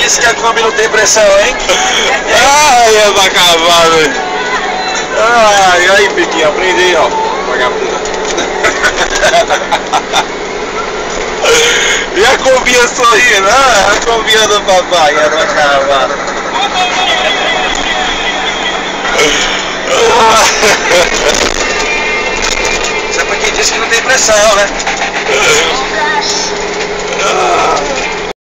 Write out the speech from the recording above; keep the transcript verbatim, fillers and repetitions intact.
disse que a Kombi não tem pressão, hein? Ai, é bacana. Ai, aí, Piquinho, aprendi aí, ó. Vagabundo. E a Kombinha sorrindo, ah, a Kombinha do papai, era uma caravana. Isso é pra quem disse que não tem pressão, né?